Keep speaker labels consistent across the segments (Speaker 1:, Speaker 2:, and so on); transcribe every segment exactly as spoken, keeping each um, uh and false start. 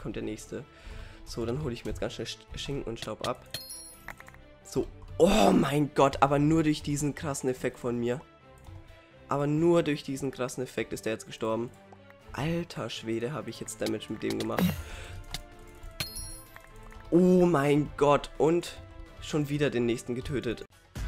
Speaker 1: kommt der nächste. So, dann hole ich mir jetzt ganz schnell Schinken und Staub ab. So, oh mein Gott, aber nur durch diesen krassen Effekt von mir. Aber nur durch diesen krassen Effekt ist der jetzt gestorben. Alter Schwede, habe ich jetzt Damage mit dem gemacht. Oh mein Gott, und schon wieder den nächsten getötet.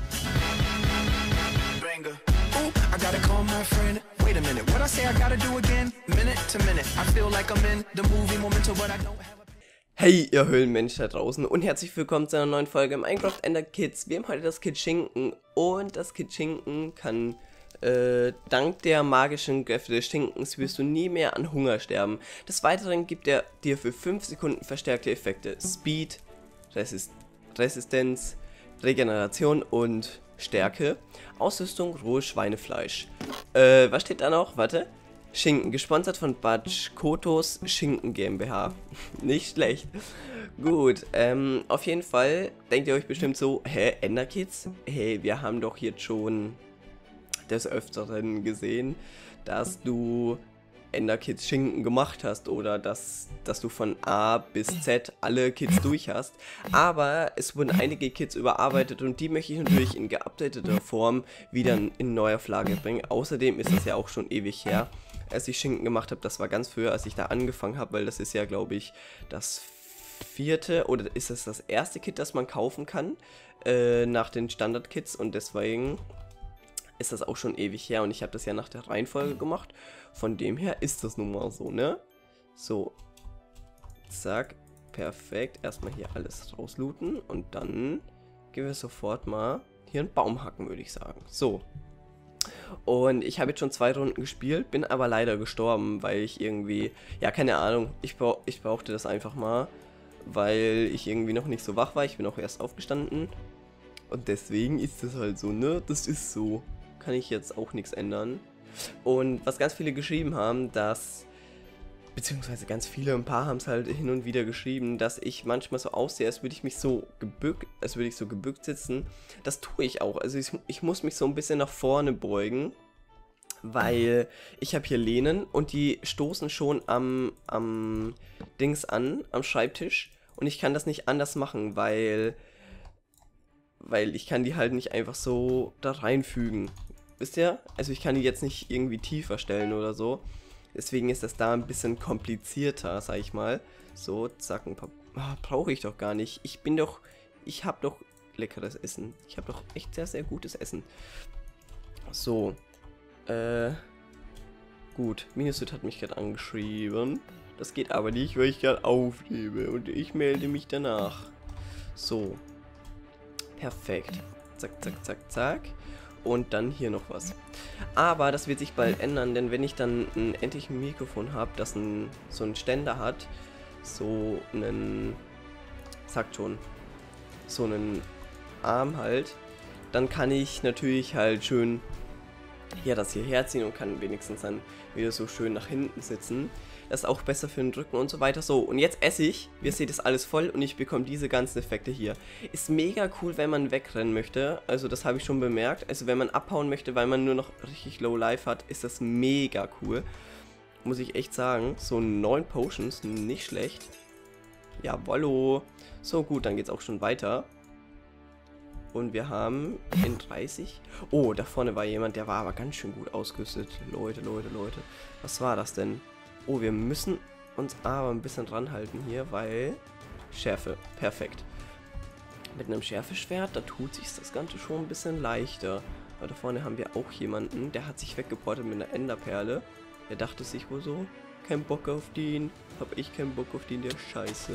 Speaker 1: Hey, ihr Höhlenmenschen da draußen und herzlich willkommen zu einer neuen Folge Minecraft Ender Kids. Wir haben heute das Kit Schinken und das Kit Schinken kann, äh, dank der magischen Kräfte des Schinkens wirst du nie mehr an Hunger sterben. Des Weiteren gibt er dir für fünf Sekunden verstärkte Effekte. Speed, Resist Resistenz, Regeneration und Stärke. Ausrüstung, rohes Schweinefleisch. Äh, was steht da noch? Warte. Schinken, gesponsert von Batsch Kotos Schinken GmbH. Nicht schlecht. Gut, ähm, auf jeden Fall denkt ihr euch bestimmt so, hä, Ender Kids? Hey, wir haben doch jetzt schon des Öfteren gesehen, dass du Ender Kids Schinken gemacht hast oder dass, dass du von A bis Z alle Kits durch hast. Aber es wurden einige Kits überarbeitet und die möchte ich natürlich in geupdateter Form wieder in neuer Auflage bringen. Außerdem ist das ja auch schon ewig her, als ich Schinken gemacht habe. Das war ganz früher, als ich da angefangen habe, weil das ist ja, glaube ich, das vierte oder ist es das erste Kit, das man kaufen kann äh, nach den Standard-Kits, und deswegen ist das auch schon ewig her und ich habe das ja nach der Reihenfolge gemacht. Von dem her ist das nun mal so, ne? So. Zack. Perfekt. Erstmal hier alles rauslooten und dann gehen wir sofort mal hier einen Baum hacken, würde ich sagen. So. Und ich habe jetzt schon zwei Runden gespielt, bin aber leider gestorben, weil ich irgendwie, ja, keine Ahnung, ich, brauch, ich brauchte das einfach mal, weil ich irgendwie noch nicht so wach war. Ich bin auch erst aufgestanden und deswegen ist das halt so, ne? Das ist so. Kann ich jetzt auch nichts ändern. Und was ganz viele geschrieben haben, dass, beziehungsweise ganz viele, ein paar haben es halt hin und wieder geschrieben, dass ich manchmal so aussehe, als würde ich mich so gebückt, als würde ich so gebückt sitzen. Das tue ich auch. Also ich, ich muss mich so ein bisschen nach vorne beugen, weil ich habe hier Lehnen und die stoßen schon am, am Dings an, am Schreibtisch. Und ich kann das nicht anders machen, weil, weil ich kann die halt nicht einfach so da reinfügen. Wisst ihr? Also ich kann die jetzt nicht irgendwie tiefer stellen oder so. Deswegen ist das da ein bisschen komplizierter, sag ich mal. So, zack, ein paar... Ah, brauche ich doch gar nicht. Ich bin doch... Ich habe doch leckeres Essen. Ich habe doch echt sehr, sehr gutes Essen. So. Äh... Gut. Minusut hat mich gerade angeschrieben. Das geht aber nicht, weil ich gerade aufnehme. Und ich melde mich danach. So. Perfekt. Zack, zack, zack, zack. Und dann hier noch was. Aber das wird sich bald ändern, denn wenn ich dann ein endlich ein Mikrofon habe, das ein, so einen Ständer hat, so einen, sagt schon, so einen Arm halt, dann kann ich natürlich halt schön hier das hierher ziehen und kann wenigstens dann wieder so schön nach hinten sitzen. Das ist auch besser für den Rücken und so weiter. So, und jetzt esse ich. Ihr seht es alles voll und ich bekomme diese ganzen Effekte hier. Ist mega cool, wenn man wegrennen möchte. Also das habe ich schon bemerkt. Also wenn man abhauen möchte, weil man nur noch richtig low life hat, ist das mega cool. Muss ich echt sagen. So neun Potions, nicht schlecht. Jawollo. So gut, dann geht's auch schon weiter. Und wir haben in dreißig... Oh, da vorne war jemand, der war aber ganz schön gut ausgerüstet. Leute, Leute, Leute. Was war das denn? Oh, wir müssen uns aber ein bisschen dran halten hier, weil... Schärfe, perfekt. Mit einem Schärfeschwert, da tut sich das Ganze schon ein bisschen leichter. Aber da vorne haben wir auch jemanden, der hat sich weggeportet mit einer Enderperle. Der dachte sich wohl so, kein Bock auf den. Hab ich keinen Bock auf den, der Scheiße.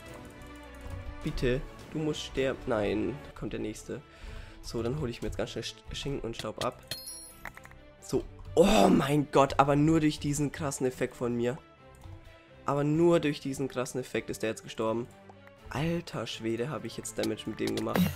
Speaker 1: Bitte, du musst sterben. Nein, kommt der nächste. So, dann hole ich mir jetzt ganz schnell Schinken und Staub ab. So. Oh mein Gott, aber nur durch diesen krassen Effekt von mir. Aber nur durch diesen krassen Effekt ist der jetzt gestorben. Alter Schwede, habe ich jetzt Damage mit dem gemacht.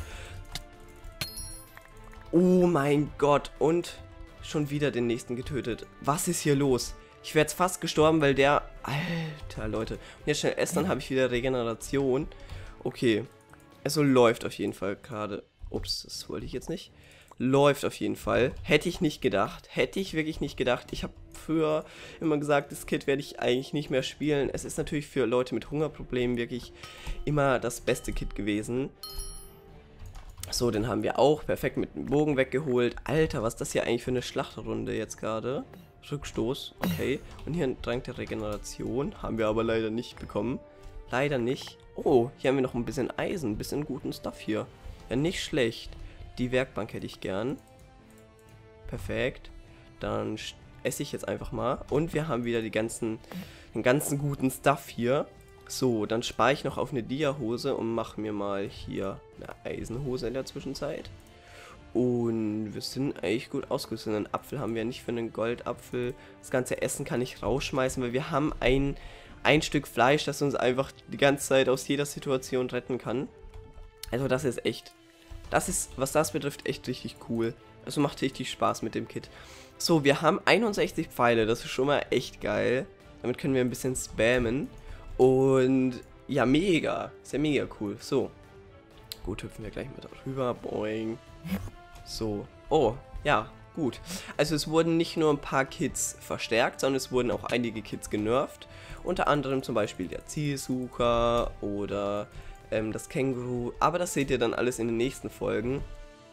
Speaker 1: Oh mein Gott, und schon wieder den nächsten getötet. Was ist hier los? Ich wäre jetzt fast gestorben, weil der... Alter, Leute. Und jetzt schnell essen, dann habe ich wieder Regeneration. Okay. Also läuft auf jeden Fall gerade. Ups, das wollte ich jetzt nicht. Läuft auf jeden Fall. Hätte ich nicht gedacht. Hätte ich wirklich nicht gedacht. Ich habe früher immer gesagt, das Kit werde ich eigentlich nicht mehr spielen. Es ist natürlich für Leute mit Hungerproblemen wirklich immer das beste Kit gewesen. So, den haben wir auch perfekt mit dem Bogen weggeholt. Alter, was ist das hier eigentlich für eine Schlachtrunde jetzt gerade? Rückstoß, okay. Und hier ein Trank der Regeneration. Haben wir aber leider nicht bekommen. Leider nicht. Oh, hier haben wir noch ein bisschen Eisen. Ein bisschen guten Stuff hier. Ja, nicht schlecht. Die Werkbank hätte ich gern. Perfekt. Dann esse ich jetzt einfach mal. Und wir haben wieder die ganzen, den ganzen guten Stuff hier. So, dann spare ich noch auf eine Dia-Hose und mache mir mal hier eine Eisenhose in der Zwischenzeit. Und wir sind eigentlich gut ausgerüstet. Einen Apfel haben wir nicht für einen Goldapfel. Das ganze Essen kann ich rausschmeißen, weil wir haben ein, ein Stück Fleisch, das uns einfach die ganze Zeit aus jeder Situation retten kann. Also das ist echt, das ist, was das betrifft, echt richtig cool. Also macht richtig Spaß mit dem Kit. So, wir haben einundsechzig Pfeile, das ist schon mal echt geil. Damit können wir ein bisschen spammen. Und ja, mega, ist ja mega cool. So, gut, hüpfen wir gleich mal darüber. Boing. So, oh, ja, gut. Also es wurden nicht nur ein paar Kits verstärkt, sondern es wurden auch einige Kits genervt. Unter anderem zum Beispiel der Zielsucher oder ähm, das Känguru. Aber das seht ihr dann alles in den nächsten Folgen.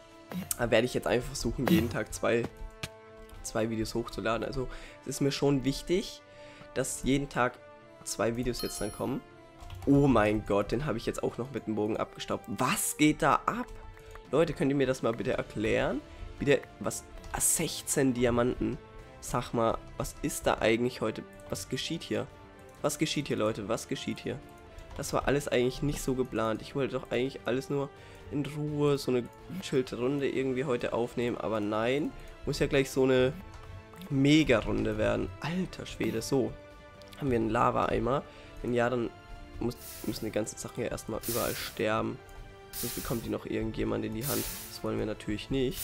Speaker 1: Da werde ich jetzt einfach versuchen, jeden Tag zwei, zwei Videos hochzuladen. Also es ist mir schon wichtig, dass jeden Tag zwei Videos jetzt dann kommen. Oh mein Gott, den habe ich jetzt auch noch mit dem Bogen abgestaubt. Was geht da ab? Leute, könnt ihr mir das mal bitte erklären? Bitte, was? sechzehn Diamanten. Sag mal, was ist da eigentlich heute? Was geschieht hier? Was geschieht hier, Leute? Was geschieht hier? Das war alles eigentlich nicht so geplant. Ich wollte doch eigentlich alles nur in Ruhe, so eine chillte Runde irgendwie heute aufnehmen. Aber nein, muss ja gleich so eine Mega-Runde werden. Alter Schwede, so. Haben wir einen Lava-Eimer. Wenn ja, dann muss, müssen die ganzen Sachen ja erstmal überall sterben. Sonst bekommt die noch irgendjemand in die Hand. Das wollen wir natürlich nicht.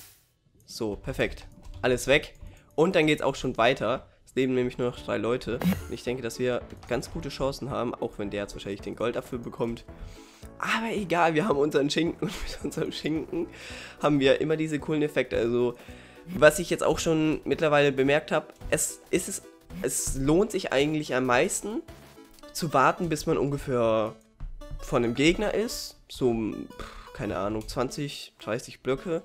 Speaker 1: So, perfekt. Alles weg. Und dann geht es auch schon weiter. Es leben nämlich nur noch drei Leute. Und ich denke, dass wir ganz gute Chancen haben, auch wenn der jetzt wahrscheinlich den Goldapfel bekommt. Aber egal, wir haben unseren Schinken und mit unserem Schinken haben wir immer diese coolen Effekte. Also, was ich jetzt auch schon mittlerweile bemerkt habe, es ist es, es lohnt sich eigentlich am meisten zu warten, bis man ungefähr von einem Gegner ist. So, keine Ahnung, zwanzig, dreißig Blöcke.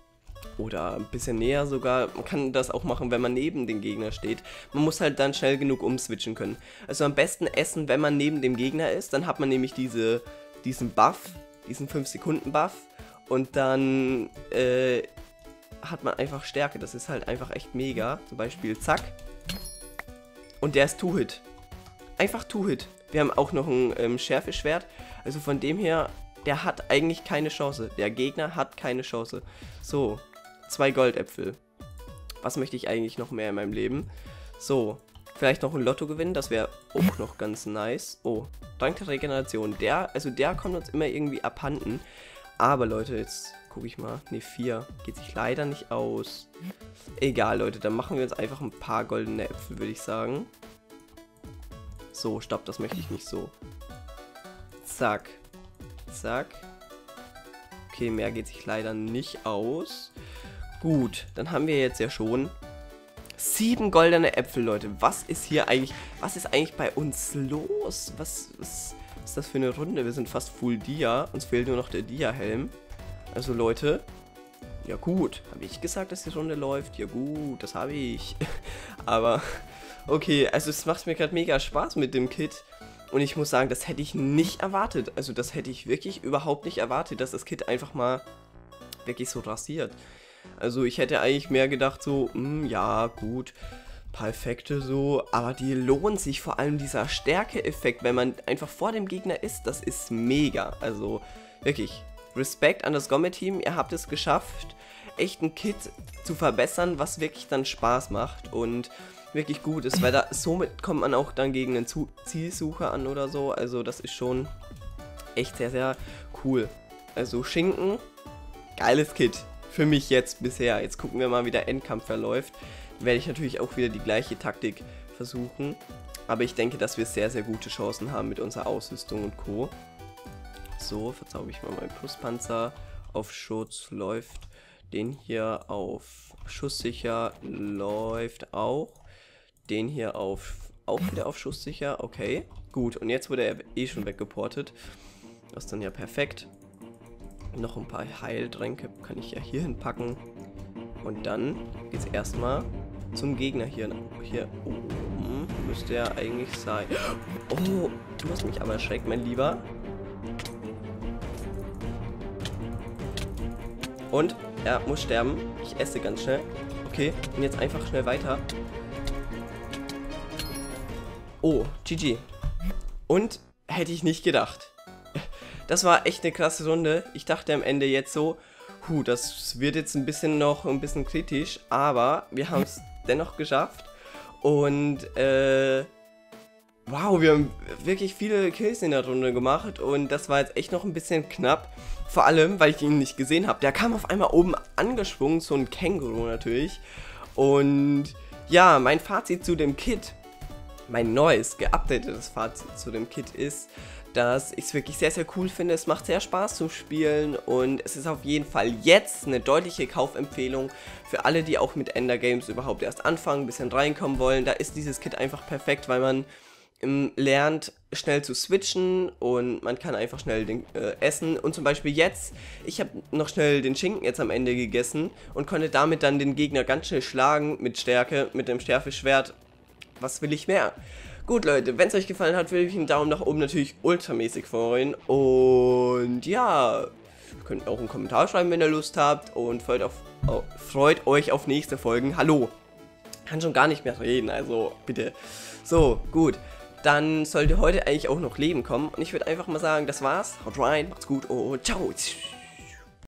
Speaker 1: Oder ein bisschen näher sogar. Man kann das auch machen, wenn man neben dem Gegner steht. Man muss halt dann schnell genug umswitchen können. Also am besten essen, wenn man neben dem Gegner ist. Dann hat man nämlich diese, diesen Buff, diesen fünf Sekunden Buff. Und dann äh, hat man einfach Stärke. Das ist halt einfach echt mega. Zum Beispiel zack. Und der ist Two-Hit. Einfach Two-Hit. Wir haben auch noch ein ähm, Schärfeschwert. Also von dem her, der hat eigentlich keine Chance. Der Gegner hat keine Chance. So, zwei Goldäpfel. Was möchte ich eigentlich noch mehr in meinem Leben? So, vielleicht noch ein Lotto gewinnen. Das wäre auch noch ganz nice. Oh, Trank der Regeneration. Der, also der kommt uns immer irgendwie abhanden. Aber Leute, jetzt gucke ich mal. Ne, vier. Geht sich leider nicht aus. Egal, Leute. Dann machen wir jetzt einfach ein paar goldene Äpfel, würde ich sagen. So, stopp, das möchte ich nicht so. Zack. Zack. Okay, mehr geht sich leider nicht aus. Gut, dann haben wir jetzt ja schon sieben goldene Äpfel, Leute. Was ist hier eigentlich, was ist eigentlich bei uns los? Was, was, was ist das für eine Runde? Wir sind fast Full Dia. Uns fehlt nur noch der Dia-Helm. Also, Leute, ja gut. Habe ich gesagt, dass die Runde läuft? Ja gut, das habe ich. Aber, okay, also es macht mir gerade mega Spaß mit dem Kit. Und ich muss sagen, das hätte ich nicht erwartet. Also das hätte ich wirklich überhaupt nicht erwartet, dass das Kit einfach mal wirklich so rasiert. Also ich hätte eigentlich mehr gedacht so, mh, ja gut, paar Effekte so. Aber die lohnt sich, vor allem dieser Stärke-Effekt, wenn man einfach vor dem Gegner ist, das ist mega. Also wirklich, Respekt an das Gomme-Team, ihr habt es geschafft, echt ein Kit zu verbessern, was wirklich dann Spaß macht und wirklich gut ist, weil da somit kommt man auch dann gegen einen Zielsucher an oder so. Also das ist schon echt sehr, sehr cool. Also Schinken, geiles Kit. Für mich jetzt bisher. Jetzt gucken wir mal, wie der Endkampf verläuft. Dann werde ich natürlich auch wieder die gleiche Taktik versuchen. Aber ich denke, dass wir sehr, sehr gute Chancen haben mit unserer Ausrüstung und Co. So, verzauber ich mal meinen Pluspanzer. Auf Schutz läuft. Den hier auf schusssicher läuft auch. den hier auf, auch wieder auf schusssicher. Okay, gut. Und jetzt wurde er eh schon weggeportet. Das ist dann ja perfekt. Noch ein paar Heiltränke kann ich ja hier hinpacken. Und dann geht's erstmal zum Gegner hier. Hier oben müsste er eigentlich sein. Oh, du hast mich aber erschreckt, mein Lieber. Und er muss sterben. Ich esse ganz schnell. Okay, und jetzt einfach schnell weiter. Oh, G G. Und hätte ich nicht gedacht. Das war echt eine krasse Runde. Ich dachte am Ende jetzt so, huh, das wird jetzt ein bisschen noch ein bisschen kritisch, aber wir haben es dennoch geschafft. Und äh, wow, wir haben wirklich viele Kills in der Runde gemacht und das war jetzt echt noch ein bisschen knapp. Vor allem, weil ich ihn nicht gesehen habe. Der kam auf einmal oben angeschwungen, so ein Känguru natürlich. Und ja, mein Fazit zu dem Kit, mein neues, geupdatetes Fazit zu dem Kit ist, dass ich es wirklich sehr, sehr cool finde. Es macht sehr Spaß zum Spielen und es ist auf jeden Fall jetzt eine deutliche Kaufempfehlung für alle, die auch mit Ender Games überhaupt erst anfangen, ein bisschen reinkommen wollen. Da ist dieses Kit einfach perfekt, weil man ähm, lernt, schnell zu switchen und man kann einfach schnell den, äh, essen. Und zum Beispiel jetzt, ich habe noch schnell den Schinken jetzt am Ende gegessen und konnte damit dann den Gegner ganz schnell schlagen mit Stärke, mit dem Schärfeschwert. Was will ich mehr? Gut, Leute, wenn es euch gefallen hat, würde ich einen Daumen nach oben natürlich ultramäßig freuen. Und ja, ihr könnt auch einen Kommentar schreiben, wenn ihr Lust habt. Und freut, auf, oh, freut euch auf nächste Folgen. Hallo. Kann schon gar nicht mehr reden, also bitte. So, gut. Dann sollte heute eigentlich auch noch Leben kommen. Und ich würde einfach mal sagen, das war's. Haut rein, macht's gut und ciao.